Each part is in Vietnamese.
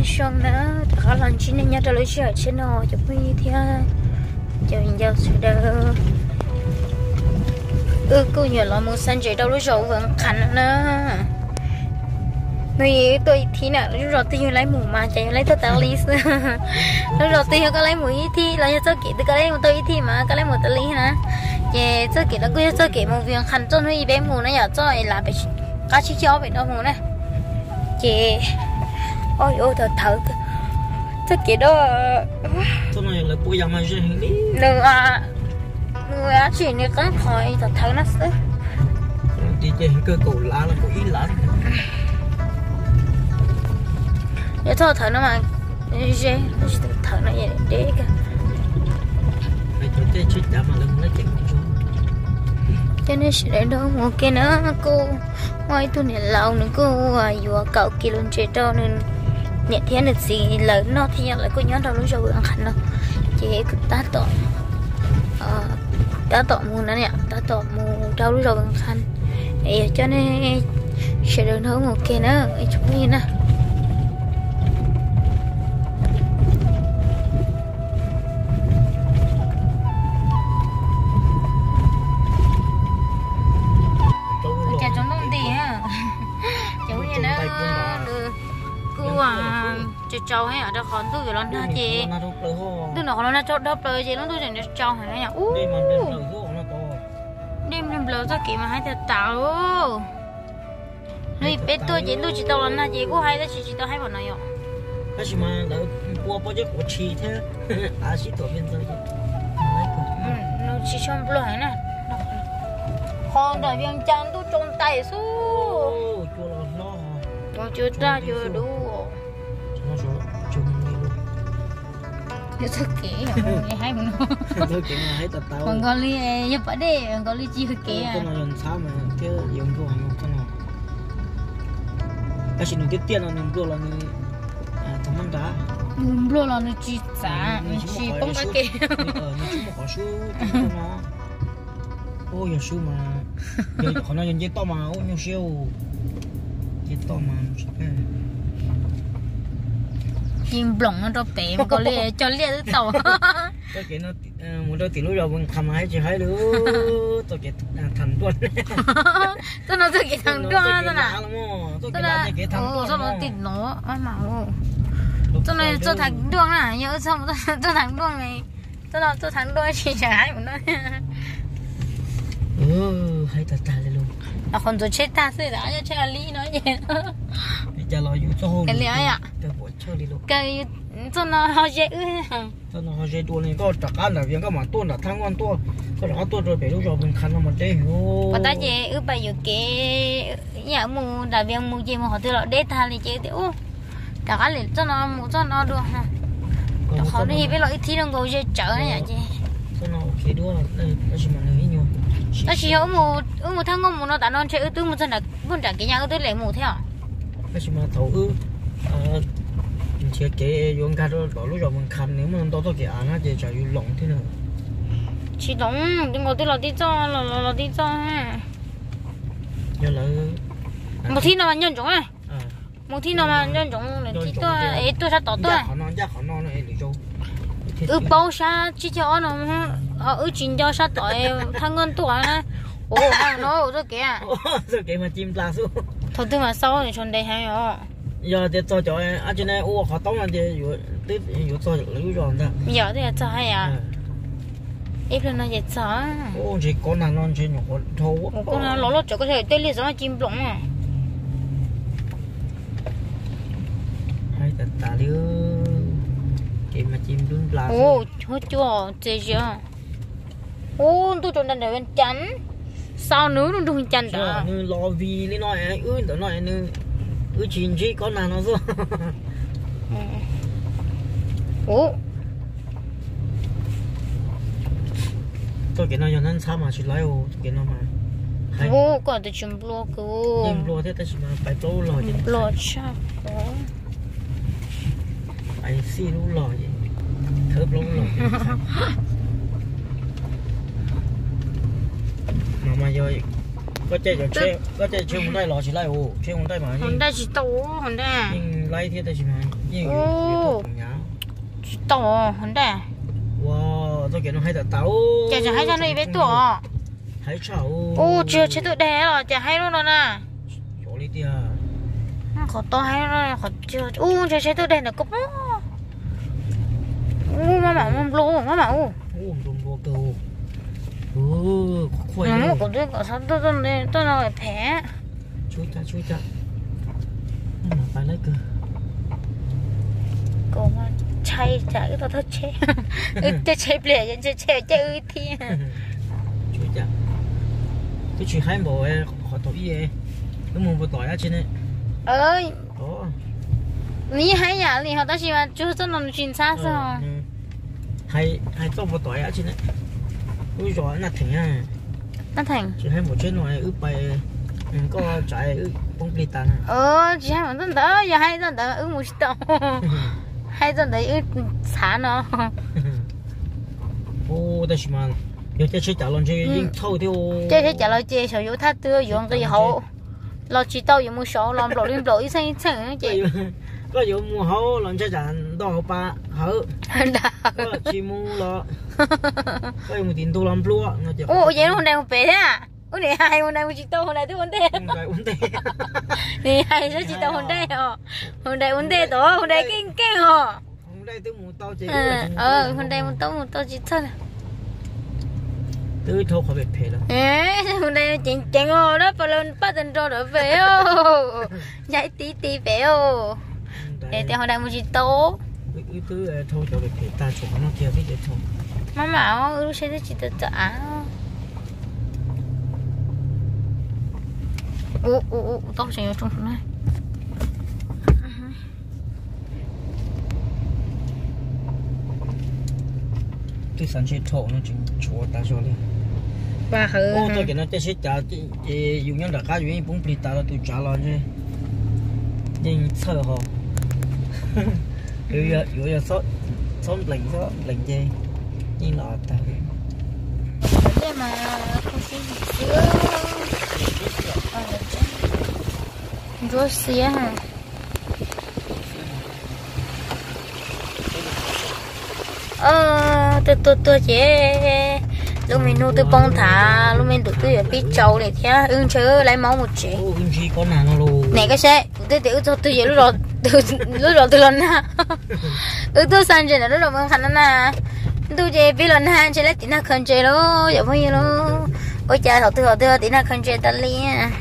xong nữa có lần chỉ nên nhớ cho lấy sữa trên nó cho quý thì cho mình giao sự đỡ cô nhớ là một sản chế đâu lúc rồi vẫn khăn nữa người tôi thì nào lúc rồi tôi lấy mũ mà chạy lấy tôi tao lý lúc rồi tôi có lấy mũ ý thì là cho kỹ tôi có lấy một tôi ý thì mà có lấy một tao lý hả về cho kỹ là cứ cho kỹ một việc khăn cho nó bé mũ nó giờ cho là phải cá chiếc chó bị đau mũ này chị ôi ôi thở cho kỹ đó tôi nói là bùi mà gì đi người chỉ này có khỏi thở nó sẽ đi chơi cơ cổ lá là có ý lá để thôi thở nó mà dễ thở nó vậy để cả phải cho cái chết đã mà lưng nó chạy một chút cho nên sẽ để đó một cái nữa cô ngoài tôi này lâu nữa cô vừa cậu kia luôn chơi cho nên nhận thấy được gì lớn nó thì lại cô nhớ đâu lúc rồi ăn khăn đâu chị cứ tá tọ mù nữa nè tá tọ mù đâu lúc rồi ăn khăn cho nên sẽ được hơn một cái nữa chúng như nè trâu hay ở đó còn tôi rồi nó chị tôi nói nó cho đớp rồi chị nó tôi dành cho trâu hay nhá đêm đêm lỡ cho kỹ mà hai thật tạo nuôi bé tôi chỉ tao là chị cũng hay đó chị tao hay bọn này ạ cái gì mà đỡ qua bao giờ của chị thế à chị tổ biên giới nó chỉ trong lưỡi nè con đại viên trắng tôi trông tay su nó chưa ra chưa đủ tôi kể rồi hay mình tôi kể mà hay tao còn có ly giúp ở đây còn có ly chi hơi kể tôi nói lần sau mà cái dùng đồ hàng không nào cái gì nó tiếp tiền là mình đồ là mình thằng ăn đá mình đồ là nó chỉ giá chỉ không có kể nó chỉ một quả số nó ôi giờ số mà giờ họ nói giờ to mà ôi nhiều siêu giờ to mà chim blong nó đâu bé mà có lẽ cho lẽ tới tàu tôi kể nó một đôi tiền lúc đầu mình cầm hai chỉ hai đứa tôi kể thằng tuần tôi nói tôi kể thằng tuần đó nè tôi kể thằng tuần sao nó tỉnh nó mà tôi nói tôi thằng tuần à nhớ xong tôi thằng tuần này tôi nói tôi thằng tuần chỉ chẳng ai muốn nói hay thật luôn là còn tôi chết ta sẽ đã cho chơi lý nói gì giờ loอยู่cho hôm cái lý ấy ạ cái cho nó hơi dễ cho nó hơi dễตัวนี้ก็จากการแบบยังก็มาต้นแต่ทั้งวันตัวก็เราตัวไปลูกเราเป็นคันเรามันได้อยู่ và ta dễ bây giờ cái nhà mù đại viên mù gì mà họ tự lo để thay thì chế tiểuจากการliền cho nó được ha họ đi với loại thi đồng cầu dễ chở này chị cho nó ok đua đây nó chỉ mà nói nhiều nó chỉ ở một tháng mù nó đã non chơi tư một chân là buôn trả cái nhà tư lấy mù theo cái gì mà thầu chia cái dùng cái đó lúc rồi mình khăn nếu mà tôi cái ăn thì chỉ dùng lỏng thế nào chỉ lỏng đừng có tôi là đi cho là đi cho ha giờ là một thi nào mà nhân种à một thi nào mà nhân种là thi tôi sẽ tỏ tôi họ non này để cho bao sa chỉ cho nó chín cho sa tỏi thằng ngân tuổi nè nó tôi kìa mà chim la xuống thôi tôi mà sau thì chọn đây hay rồi giờ thì tôi cho anh trên này họ tống là gì tết tôi lấy rồi đó giờ thì cho hay à ít lần nó dễ sợ chỉ con nào non trên một con thâu con nào lỗ lỗ chỗ có thể tết liệt giống chim lủng à hay thật tả điêu cái mà chim đứng la hốt chua chơi chưa tôi chọn đây bên chắn sao nữa nó đừng chắn đó như lo vì lý nói tao nói như chín chỉ con nào nó rồi tôi cái nó cho nên sao mà chỉ lấy cái nó mà còn tôi chụp lúa cơ lúa thế ta chỉ mà phải lúa lò gì lúa chắc phải xí lúa lò gì thớp lúa lò mà rồi có chơi rồi chơi không đây lò chỉ lấy chơi không đây mà không đây chỉ tấu không đây lấy thế đây chứ mà nhiều tàu hòn đá wow tôi kêu nó hay tàu chả chả hay ra nơi bé tuổi hay chảo chưa chế tự đẻ rồi chả hay luôn rồi nè chỗ đi tia khó to hay rồi khó chưa chưa chế tự đẻ là cốc má bảo má bảo lô cầu khoai nó có đứa có sao tôi nói phé chui ta mà phải lấy cơ cô mà chay chả cái tao thất chế tôi chế bể cho chế chơi thiên chui ta tôi chỉ hai bộ họ tổ gì cái mồm bộ tỏi á trên này ơi ní hay nhà thì họ ta chỉ mà chú cho nó chuyển xa sao hay cho bộ tỏi á trên này ui giỏi nó thành chỉ hai bộ trên ngoài ướp bài có trái bông bì tàn chỉ hai một tuần đó giờ hai tuần đó một tuần hai tuần đấy xả nó ô đây mà giờ chơi chả lon chơi yên thâu theo chơi chả lo chơi sử dụng thắt tưa dùng cái hậu lo chỉ tao dùng một số làm lộ ý xanh xanh chị có dùng một hậu làm chơi chán đỏ ba hậu có chỉ mua lo có dùng tiền tu làm lúa ô vậy nó hôm nay một bé à ủa này hai hôm nay một chị tao hôm nay tôi vấn đề này hai số chị tao hôm nay hôm nay vấn đề đó hôm nay kinh hả hôm nay tôi muốn tao chị hôm nay một tao chị thôi tôi thâu khỏi biệt rồi hôm nay chỉnh ngồi đó phải lên bắt tên rồi đỡ về nhảy tí về để hôm nay một chị tao tôi thâu cho biệt ta chụp nó kia biết để thâu má bảo lúc xe chị tự trả tao sẽ trong này tôi sẵn sẽ thâu nó chỉnh chúa ta cho lên ba hử tôi cái nó sẽ trả dùng những đặc cá dùng bún bì ta tôi trả lo chứ nhưng sợ họ giờ sót lạnh gì nhưng là ta đây mà không xin sữa rốt xía hả tôi chế lúc mình nuôi tôi bông thả lúc mình tụi tôi ở phía châu này thế chơi lấy máu một chế con nào nó luôn này cái xe tôi tự cho tôi về lúc rồi tôi lần ha tôi sang chơi là lúc rồi mình khăn nè tôi chơi biết lần ha chơi lấy tí nào khăn chơi đó giờ bao nhiêu đó ôi cha thầu tôi tí nào khăn chơi ta li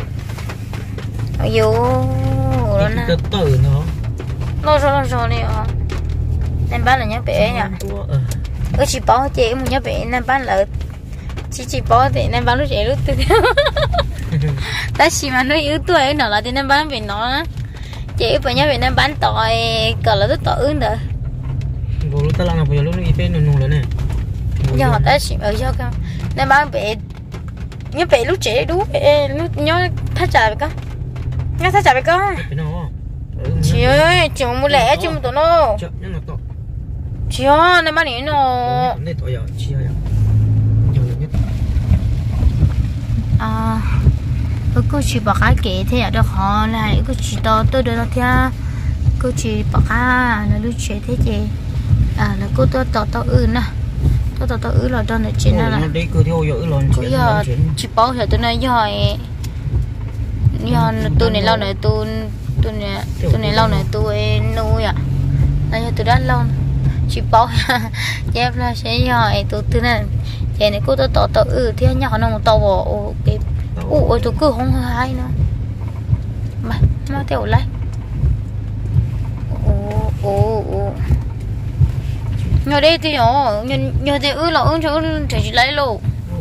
ayo rồi nè nó rồi nè em bán là nhá bể nhá chỉ bỏ chị một nhá bể em bán là chỉ bỏ thì em bán lúc trẻ lúc tôi ta chỉ mà nói yếu tuổi nó là thì em bán về nó chị phải nhá bể em bán tỏi cỡ là rất tỏi ứng được rồi ta làm bây giờ lúc này bên nung rồi nè giờ ta chỉ ở cho con em bán bể nhá bể lúc trẻ đúng lúc nhớ thắt chặt vậy con nhá thắt chặt vậy con chị ơi chị mua lẻ chị mua tỏi nó chị ơi em bán này nó cô chỉ bảo cái kệ thế à được họ này cô chỉ to tôi đưa nó theo cô chỉ bảo cái là lúc trẻ thế chị là cô tôi tao nè tôi là đơn là chuyện là cô giờ chỉ bảo giờ tôi nói giờ tôi này lâu này tôi này lâu này tôi nuôi à là tôi đã lâu chỉ bảo dép là sẽ giờ tôi này vậy này cô tôi tao thế nhỏ nó một tao bỏ cái ôi tôi cứ không hay nữa mà theo lại nhờ đây thì nhờ thì là chỗ chỉ lấy luôn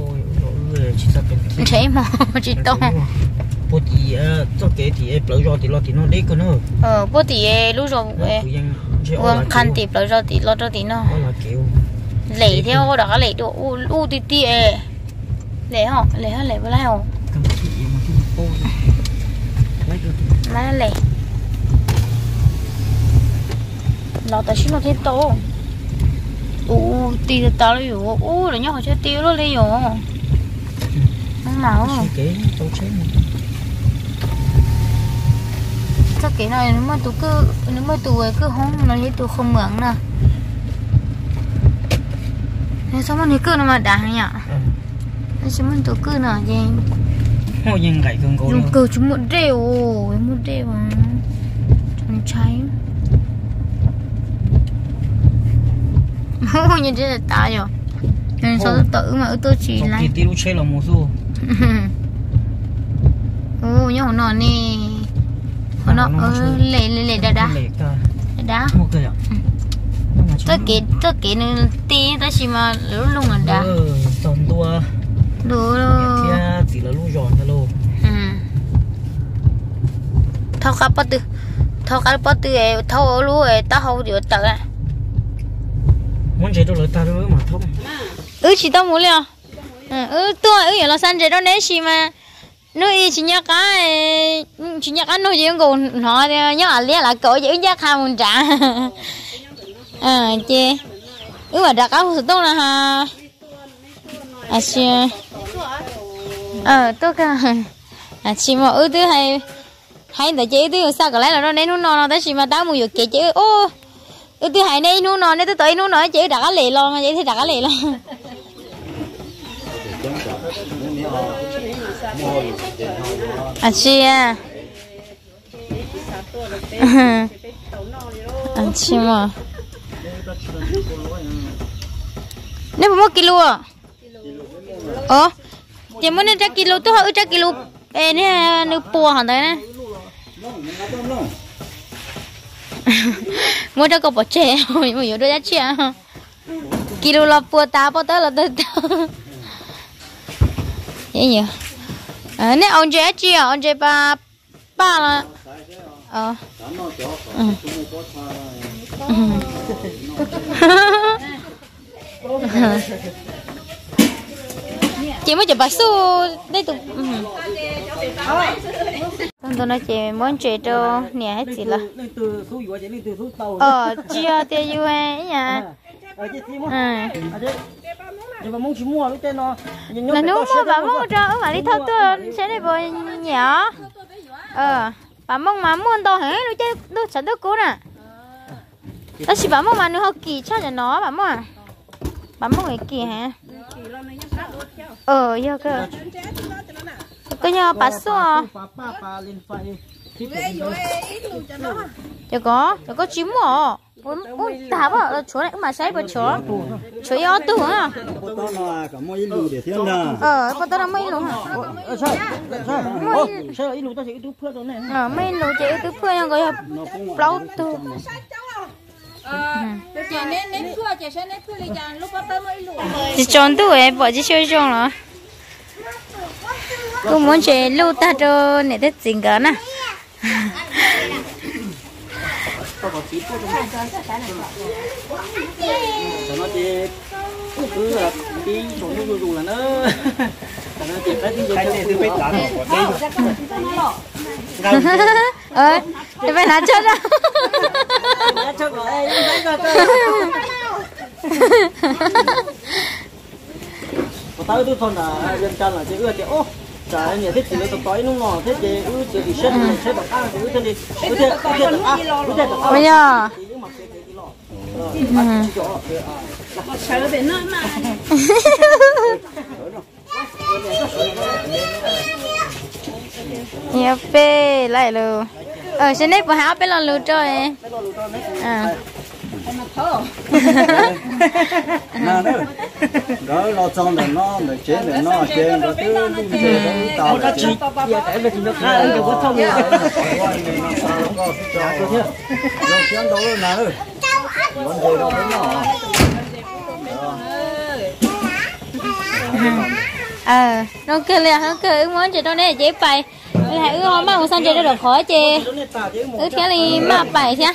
thế mà chỉ to bố tí cho cái thì lấy rồi thì lo thì nó đấy cơ nữa bố tí lúc rồi khăn thì lấy rồi thì lo cho tí nó lấy theo đó lấy đồ tí lấy họ lấy với lại họ má lẹ nó ta xin nó thêm to tiêu tao lấy rồi là nhóc họ chơi tiêu nó lấy rồi nó nào cho cái này nếu mà tụ cứ không nó lấy tụ không mượn nè nên sao mà nó cứ nó mà đáng nhỉ nên chúng mình tụ cứ nè gì Hô nhưng gãy cương cố luôn cứ chúng một đều mà chúng cháy hô như thế là ta rồi nên sao tự mà tôi chỉ lại tí lúc chơi là một số ô nhớ hồi nọ nè hồi nọ lệ đá tôi kể nên tí ta chỉ mà lúc luôn là đá tòn tua đủ chỉ là lúc giòn thôi luôn thao cá bắt từ thao lúa ta hậu điều tờ à muốn chơi đâu là ta đâu mà thao chỉ tao muốn liền tôi ở là san chơi đó đấy chỉ mà nơi chỉ nhắc cái nói gì cũng nói nhớ là lia là cỡ giữ giá khá một trả chị mà đặt áo sụt tông là ha chị tôi cả chị mà thứ hay tại chị thứ sao cả lấy là nó đến nó tới chị mà tao mua được chị ô thứ hai này nó này tôi tới nó chị đặt cái lì lo mà vậy thì đặt cái lì lo chị chị mà nếu mà 1 kilo à chị muốn nên 1 kilo tôi hỏi 1 kilo nè nước bùa hả đấy nè mua cho cậu bỏ chè rồi mà đôi giá chè kilo là bùa ta bao tới là tới vậy nhỉ nè ông chè chi à ông chè ba là chị mới chụp bạch su đây tụi tôi nói chị muốn chơi cho nè hết gì là chia tiền yêu ấy nha nhưng mà muốn chỉ mua lúc tên nó là nếu mua bà mua cho mà đi thâu tôi sẽ đi bồi nhỏ bà mong mà muốn to hả nó chơi nó chẳng được cố nè ta chỉ bà mong mà nó học kỳ cho nó bà mong người kỳ hả giờ cơ cái nhà bà xua giờ có chim mỏ ta bảo là chỗ này mà sai bữa chỗ yếu tu hả bắt đầu là mấy luôn hả mấy luôn chị cứ phơi nhau rồi lâu tu chị chọn tu ấy bỏ chị chơi chọn rồi cô muốn chơi lưu ta cho này thích gì cả nè nó chỉ cứ là đi xuống dùng là nó chỉ phải đi dùng phải tán thì phải拿chết ra tao tôi thôn là dân can là chỉ ưa chỉ ô trái nhà thích chỉ là tỏi nó ngọt thế thì chỉ xét bạc ăn thì thế đi thế bây giờ sợ bị nó mà nhiều phê lại luôn trên đây của háo bên lon lúa rồi nè đó lo xong rồi nó chế rồi nó chế rồi cứ tao là chế cái việc nó khá là có thông rồi rồi chiến đấu rồi nè vấn đề đâu đến nó kêu là nó kêu muốn chị đâu này chế bài lại không mà xong chơi được khỏi chị thế thì mà bài chứ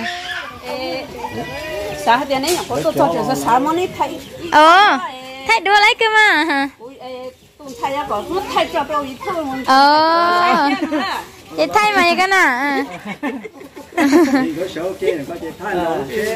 sao thế này có tôi cho cho sao mà đi thay thay đua lấy cơ mà thay ra có mất thay cho bao nhiêu thôi chị thay mà cái nào có số kia có chị thay nó chế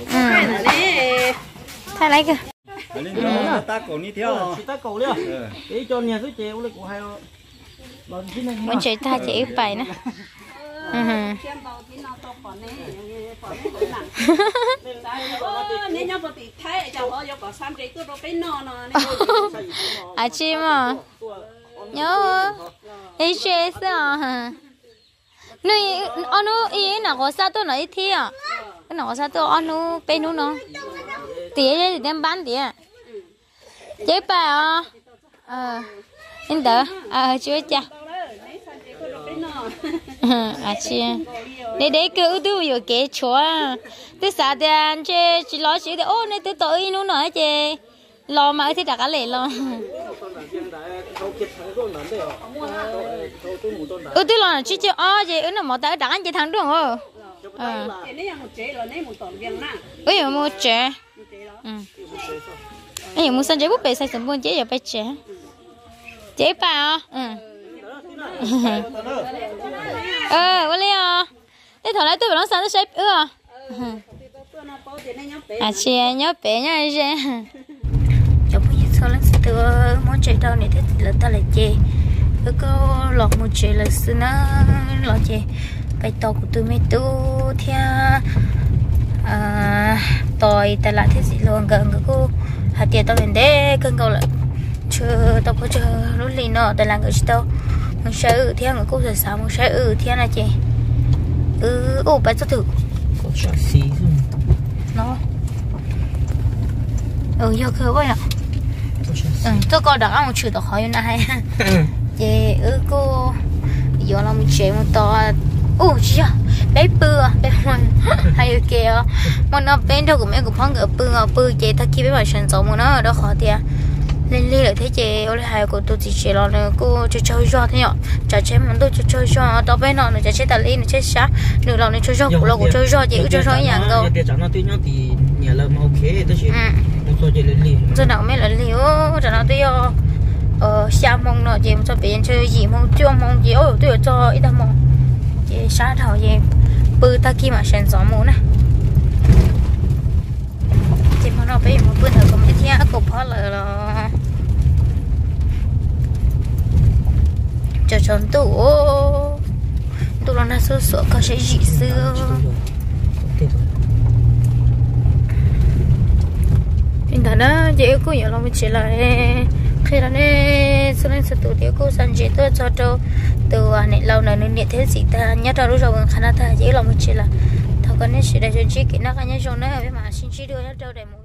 thay lấy cơ ta cổ đi theo ta cổ đi cái cho nhà tôi chế lấy của hai muốn chơi thay chị bài nữa à chị mà nhớ ấy chơi sao nơi anh nó ý nào có sao tôi nói thi à cái nào có sao tôi anh nó bên nó tía thì đem bán tía chế bà em đỡ chưa cha à chị để cứ tuอยู่เก๋ชัวtôi sợ thì chơi chỉ lo chuyện thì ô này tôi tội nó nói chứ lo mà thì đặt cái lệ lo tôi lo chỉ chứ chứ nó mà tới đặt cái thằng đúng không ơi một trẻ ấy một sản chế bút bể sai sầm buồn chế giờ phải chế bà có lý à thế thằng này tôi phải nói sao nó sẽ à chị nhớ bé nhá chị chồng bây giờ sao nó sẽ từ món chơi đâu này thế là ta lại chê có lọt một chơi là xưa nó lọt chê bài to của tôi mấy tu theo tỏi tại lại thế gì luôn gần cái cô hạt tiền tao bên đấy cơn cầu lại chờ tao có chờ lúc lì nọ tại là người tao mình sẽ theo người cô giờ sao mình sẽ theo này chị bài cho thử nó giờ khơi vậy ạ tôi có đặt ăn một chữ tao hỏi này chị cô giờ là mình chơi một to chị à bé bừa bé hoài hay kìa mà nó bên đâu của mấy cũng phong ở bừa chị ta kia bé mà sản xuất mà nó đó khó tiền lên lại thế chị ở đây hai cô tôi chỉ chơi lo nữa cô chơi cho thế nhở chơi chơi món tôi chơi cho tao bên nó chơi chơi tali nó chơi sát nửa lòng này chơi cho của lo của chơi cho chị cứ chơi cho nhàng đâu để cho nó tuy nhau thì nhà là mà ok tôi chỉ tôi chơi lên liền giờ nào mấy lần liều giờ nào tôi xa mong nó chị cho biển chơi gì mong chưa mong gì tôi cho ít mong chị sát thảo gì bự ta kia mà sản xuất món này chị mà nó bây một bữa nữa cũng như thế cô phá là cho chọn tụ nó sửa sửa có sẽ dị xưa hiện tại đó chị cô nhiều lòng chị lại khi đó này số lượng số tụ thì cô sẵn chị tôi cho từ này lâu này nên thế gì ta nhớ ra lúc rồi khả năng ta chỉ lòng chị là thằng con này sẽ để cho chị kỹ năng cái nhớ cho nó mà xin chị đưa nhớ đâu để